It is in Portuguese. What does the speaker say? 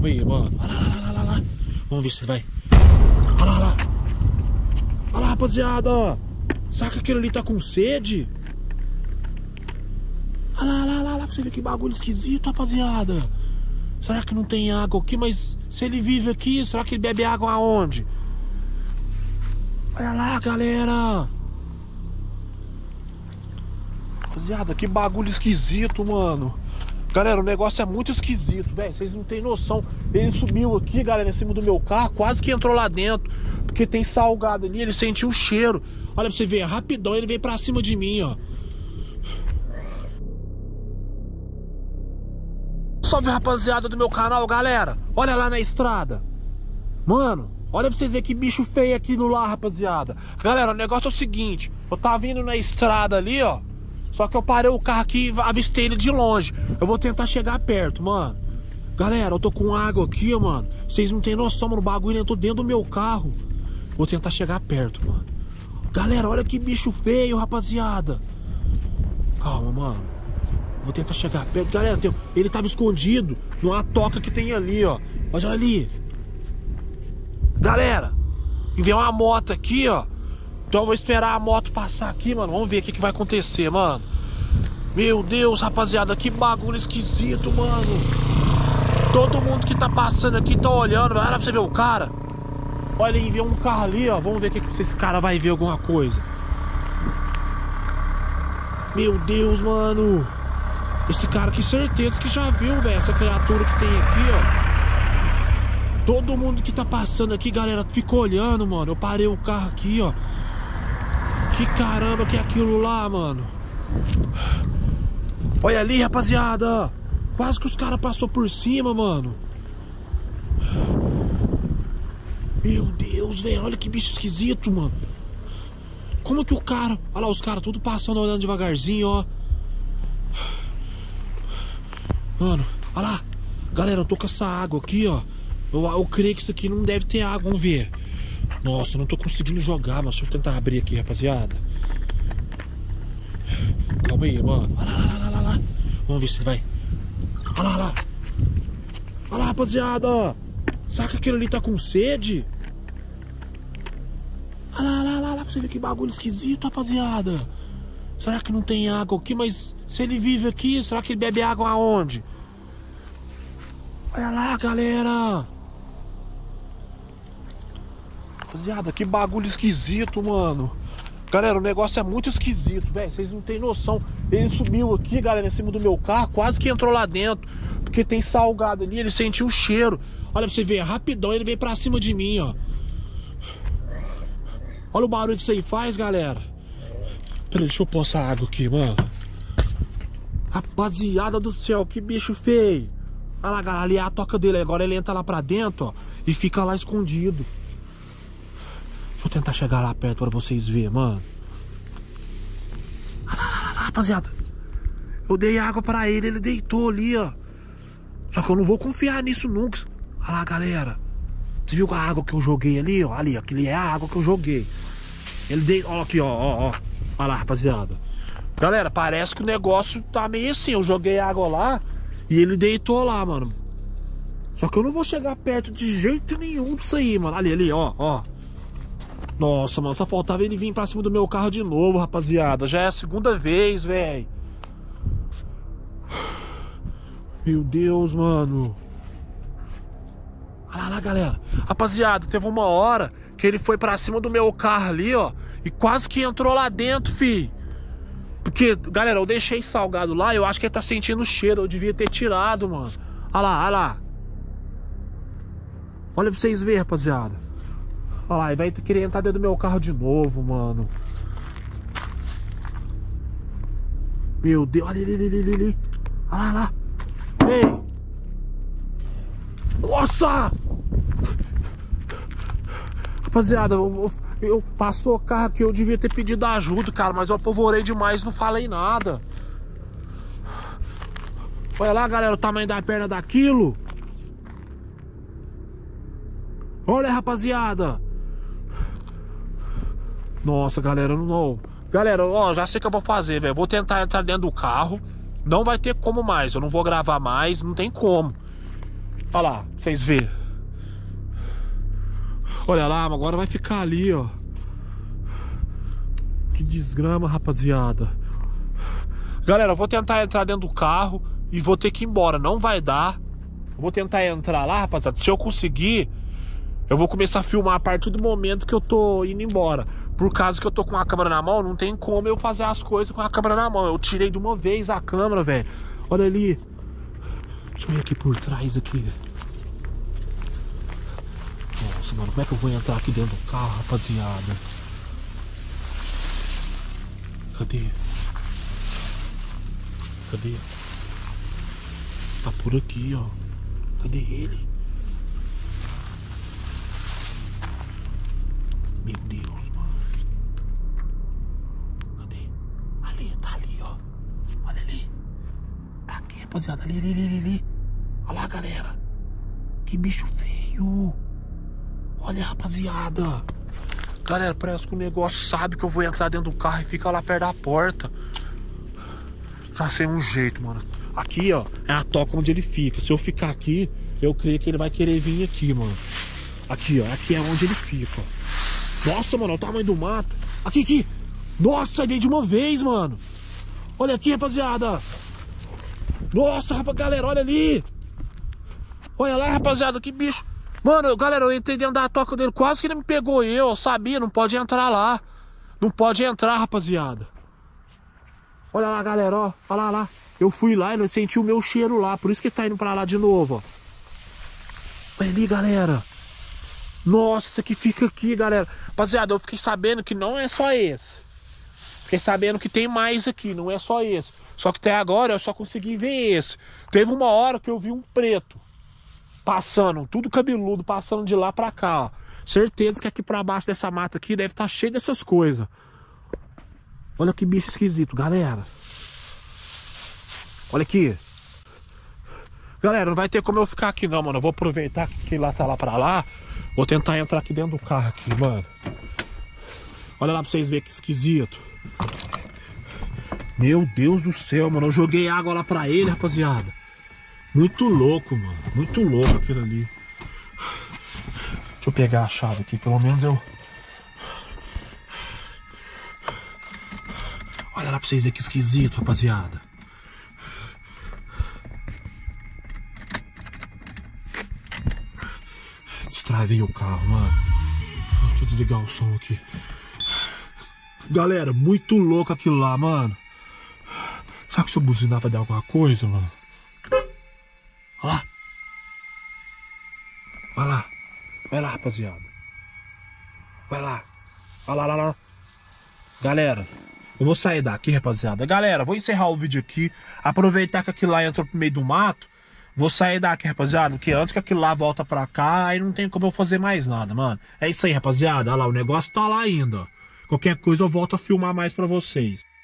Calma aí, mano. Olha lá. Vamos ver se vai. Olha lá. Olha lá, rapaziada. Será que aquele ali tá com sede? Olha lá, pra você ver que bagulho esquisito, rapaziada. Será que não tem água aqui? Mas se ele vive aqui, será que ele bebe água aonde? Olha lá, galera. Rapaziada, que bagulho esquisito, mano. Galera, o negócio é muito esquisito, velho. Vocês não tem noção. Ele subiu aqui, galera, em cima do meu carro. Quase que entrou lá dentro. Porque tem salgado ali, ele sentiu o cheiro. Olha pra você ver, rapidão ele veio pra cima de mim, ó. Salve, rapaziada do meu canal, galera. Olha lá na estrada. Mano, olha pra vocês verem que bicho feio aqui no lá, rapaziada. Galera, o negócio é o seguinte. Eu tava vindo na estrada ali, ó. Só que eu parei o carro aqui e avistei ele de longe. Eu vou tentar chegar perto, mano. Galera, eu tô com água aqui, ó, mano. Vocês não tem noção, mano. O bagulho entrou dentro do meu carro. Vou tentar chegar perto, mano. Galera, olha que bicho feio, rapaziada. Calma, mano. Vou tentar chegar perto. Galera, ele tava escondido numa toca que tem ali, ó. Mas olha ali. Galera, e vem uma moto aqui, ó. Então eu vou esperar a moto passar aqui, mano. Vamos ver o que vai acontecer, mano. Meu Deus, rapaziada, que bagulho esquisito, mano. Todo mundo que tá passando aqui tá olhando. Olha pra você ver o cara. Olha aí, vem um carro ali, ó. Vamos ver se esse cara vai ver alguma coisa. Meu Deus, mano. Esse cara aqui, certeza que já viu, velho, essa criatura que tem aqui, ó. Todo mundo que tá passando aqui, galera, ficou olhando, mano. Eu parei o carro aqui, ó. Que caramba que é aquilo lá, mano. Olha ali, rapaziada. Quase que os caras passaram por cima, mano. Meu Deus, velho. Olha que bicho esquisito, mano. Como que o cara... Olha lá, os caras tudo passando, olhando devagarzinho, ó. Mano, olha lá. Galera, eu tô com essa água aqui, ó. Eu creio que isso aqui não deve ter água, vamos ver. Nossa, eu não tô conseguindo jogar, mas deixa eu tentar abrir aqui, rapaziada. Calma aí, mano. Olha lá. Vamos ver se vai. Olha lá. Olha lá, rapaziada. Será que aquele ali tá com sede? Olha lá, pra você ver que bagulho esquisito, rapaziada. Será que não tem água aqui? Mas se ele vive aqui, será que ele bebe água aonde? Olha lá, galera. Rapaziada, que bagulho esquisito, mano. Galera, o negócio é muito esquisito, velho. Vocês não tem noção. Ele subiu aqui, galera, em cima do meu carro. Quase que entrou lá dentro. Porque tem salgado ali, ele sentiu o cheiro. Olha pra você ver, rapidão ele veio pra cima de mim, ó. Olha o barulho que isso aí faz, galera. Peraí, deixa eu pôr essa água aqui, mano. Rapaziada do céu, que bicho feio. Olha lá, galera, ali é a toca dele. Agora ele entra lá pra dentro, ó. E fica lá escondido. Deixa eu tentar chegar lá perto pra vocês verem, mano. Olha lá, rapaziada. Eu dei água pra ele, ele deitou ali, ó. Só que eu não vou confiar nisso nunca. Olha lá, galera. Você viu a água que eu joguei ali, ó? Ali, aquele é a água que eu joguei. Ele deitou, ó, aqui, ó. Olha lá, rapaziada. Galera, parece que o negócio tá meio assim. Eu joguei água lá e ele deitou lá, mano. Só que eu não vou chegar perto de jeito nenhum disso aí, mano. Ali, ó. Nossa, mano, só faltava ele vir pra cima do meu carro de novo, rapaziada. Já é a segunda vez, velho. Meu Deus, mano. Olha lá, galera. Rapaziada, teve uma hora que ele foi pra cima do meu carro ali, ó. E quase que entrou lá dentro, fi. Porque, galera, eu deixei salgado lá. Eu acho que ele tá sentindo o cheiro. Eu devia ter tirado, mano. Olha lá. Olha pra vocês verem, rapaziada. Olha lá, ele vai querer entrar dentro do meu carro de novo, mano. Meu Deus, olha ali. Olha lá. Ei! Nossa! Rapaziada, eu passou o carro aqui, eu devia ter pedido ajuda, cara. Mas eu apavorei demais, não falei nada. Olha lá, galera, o tamanho da perna daquilo. Olha, rapaziada. Nossa, galera, não. Galera, ó, já sei o que eu vou fazer, velho. Vou tentar entrar dentro do carro. Não vai ter como mais. Eu não vou gravar mais, não tem como. Olha lá, pra vocês verem. Olha lá, agora vai ficar ali, ó. Que desgrama, rapaziada. Galera, eu vou tentar entrar dentro do carro e vou ter que ir embora. Não vai dar. Eu vou tentar entrar lá, rapaziada. Se eu conseguir, eu vou começar a filmar a partir do momento que eu tô indo embora. Por causa que eu tô com a câmera na mão, não tem como eu fazer as coisas com a câmera na mão. Eu tirei de uma vez a câmera, velho. Olha ali. Deixa eu ir aqui por trás aqui. Nossa, mano, como é que eu vou entrar aqui dentro do carro, rapaziada? Cadê? Cadê? Tá por aqui, ó. Cadê ele? Meu Deus, mano. Cadê? Ali, tá ali, ó. Olha ali. Tá aqui, rapaziada. Ali. Olha lá, galera. Que bicho feio. Olha, rapaziada. Galera, parece que o negócio sabe que eu vou entrar dentro do carro e fica lá perto da porta. Já sei um jeito, mano. Aqui, ó, é a toca onde ele fica. Se eu ficar aqui, eu creio que ele vai querer vir aqui, mano. Aqui, ó. Aqui é onde ele fica, ó. Nossa, mano, olha o tamanho do mato. Aqui. Nossa, ele veio de uma vez, mano. Olha aqui, rapaziada. Nossa, galera, olha ali. Olha lá, rapaziada, que bicho. Mano, galera, eu entrei dentro da toca dele. Quase que ele me pegou eu sabia, não pode entrar lá. Não pode entrar, rapaziada. Olha lá, galera, ó. Olha lá. Eu fui lá e eu senti o meu cheiro lá. Por isso que ele tá indo pra lá de novo, ó. Olha ali, galera. Nossa, isso aqui fica aqui, galera. Rapaziada, eu fiquei sabendo que não é só esse. Fiquei sabendo que tem mais aqui, não é só esse. Só que até agora eu só consegui ver esse. Teve uma hora que eu vi um preto passando, tudo cabeludo, passando de lá pra cá, ó. Certeza que aqui pra baixo dessa mata aqui deve estar cheio dessas coisas. Olha que bicho esquisito, galera. Olha aqui. Galera, não vai ter como eu ficar aqui não, mano. Eu vou aproveitar que lá tá lá pra lá. Vou tentar entrar aqui dentro do carro aqui, mano. Olha lá pra vocês verem que esquisito. Meu Deus do céu, mano. Eu joguei água lá pra ele, rapaziada. Muito louco, mano. Muito louco aquilo ali. Deixa eu pegar a chave aqui. Pelo menos eu... Olha lá pra vocês verem que esquisito, rapaziada. Destravei o carro, mano. Deixa eu desligar o som aqui. Galera, muito louco aquilo lá, mano. Será que se eu buzinar vai dar alguma coisa, mano? Olha lá. Vai lá. Vai lá, rapaziada. Vai lá. Olha lá. Galera, eu vou sair daqui, rapaziada. Galera, vou encerrar o vídeo aqui. Aproveitar que aquilo lá entrou pro meio do mato. Vou sair daqui, rapaziada. Porque antes que aquilo lá volta pra cá, aí não tem como eu fazer mais nada, mano. É isso aí, rapaziada. Olha lá, o negócio tá lá ainda, ó. Qualquer coisa eu volto a filmar mais pra vocês.